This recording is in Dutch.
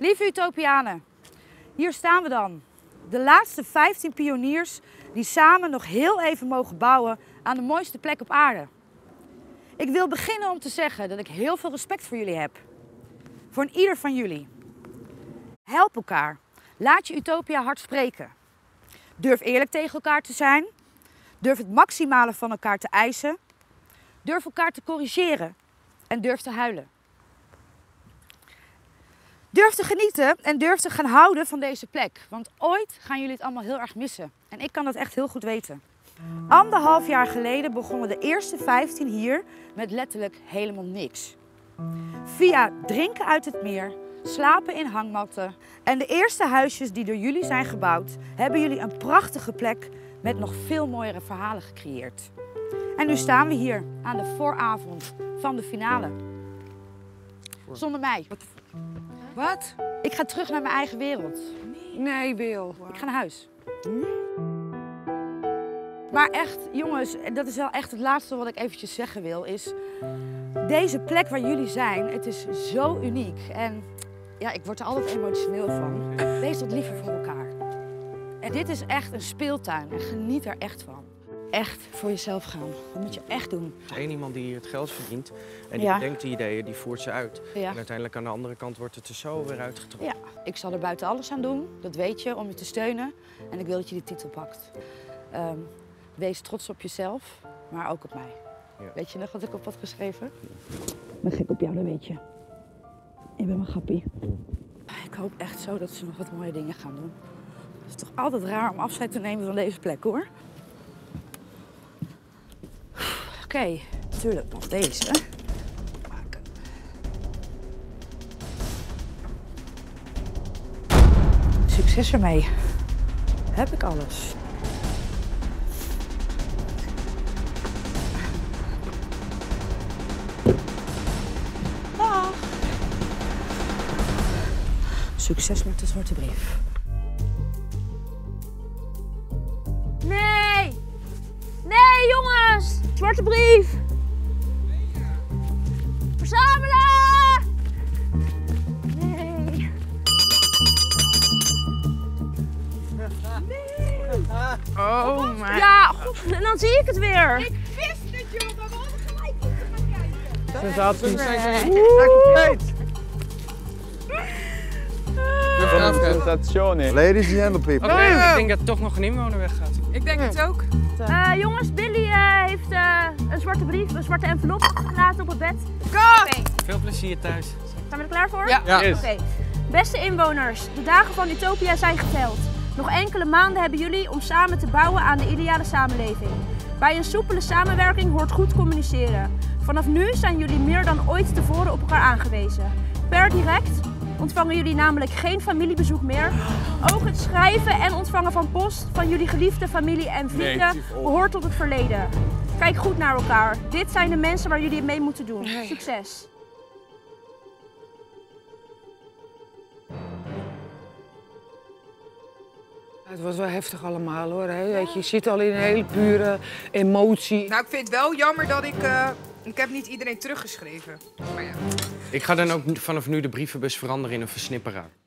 Lieve Utopianen, hier staan we dan. De laatste 15 pioniers die samen nog heel even mogen bouwen aan de mooiste plek op aarde. Ik wil beginnen om te zeggen dat ik heel veel respect voor jullie heb. Voor een ieder van jullie. Help elkaar. Laat je Utopia hard spreken. Durf eerlijk tegen elkaar te zijn. Durf het maximale van elkaar te eisen. Durf elkaar te corrigeren. En durf te huilen. Durf te genieten en durf te gaan houden van deze plek. Want ooit gaan jullie het allemaal heel erg missen. En ik kan dat echt heel goed weten. 1,5 jaar geleden begonnen de eerste 15 hier met letterlijk helemaal niks. Via drinken uit het meer, slapen in hangmatten en de eerste huisjes die door jullie zijn gebouwd, hebben jullie een prachtige plek met nog veel mooiere verhalen gecreëerd. En nu staan we hier aan de vooravond van de finale. Zonder mij. Wat? Ik ga terug naar mijn eigen wereld. Nee, Wil. Ik ga naar huis. Maar echt, jongens, dat is wel echt het laatste wat ik eventjes zeggen wil, is deze plek waar jullie zijn, het is zo uniek. En ja, ik word er altijd emotioneel van. Wees wat liever voor elkaar. En dit is echt een speeltuin en geniet er echt van. Echt voor jezelf gaan. Dat moet je echt doen. Er is één iemand die het geld verdient en die bedenkt die ideeën, die voert ze uit. Ja. En uiteindelijk aan de andere kant wordt het er zo weer uitgetrokken. Ja, ik zal er buiten alles aan doen, dat weet je, om je te steunen. En ik wil dat je die titel pakt. Wees trots op jezelf, maar ook op mij. Ja. Weet je nog wat ik op had geschreven? Ik ben gek op jou, dat weet je. Ik ben mijn grappie. Ik hoop echt zo dat ze nog wat mooie dingen gaan doen. Het is toch altijd raar om afscheid te nemen van deze plek, hoor. Oké, natuurlijk nog deze. Maken. Succes ermee. Heb ik alles. Dag. Succes met de zwarte brief. Nee! Nee, jongens! Zwarte brief! Verzamelen! Nee. Oh, maar... Ja, goed, en dan zie ik het weer. Ik wist het, joh. We hadden gelijk moeten gaan kijken. Sensatie. Sensazione. Ladies and gentlemen. Oké, ik denk dat toch nog een inwoner weggaat. Ik denk het ook. Jongens, Billy heeft een zwarte brief, een zwarte envelop gelaten op het bed. Kom! Veel plezier thuis. Zijn we er klaar voor? Ja. Yes. Oké. Beste inwoners, de dagen van Utopia zijn geteld. Nog enkele maanden hebben jullie om samen te bouwen aan de ideale samenleving. Bij een soepele samenwerking hoort goed communiceren. Vanaf nu zijn jullie meer dan ooit tevoren op elkaar aangewezen. Per direct ontvangen jullie namelijk geen familiebezoek meer. Ook het schrijven en ontvangen van post van jullie geliefde familie en vrienden behoort tot het verleden. Kijk goed naar elkaar. Dit zijn de mensen waar jullie het mee moeten doen. Succes! Het was wel heftig allemaal, hoor. Hè? Weet je zit al in een hele pure emotie. Nou, ik vind het wel jammer dat ik heb niet iedereen teruggeschreven. Maar ja. Ik ga dan ook vanaf nu de brievenbus veranderen in een versnipperaar.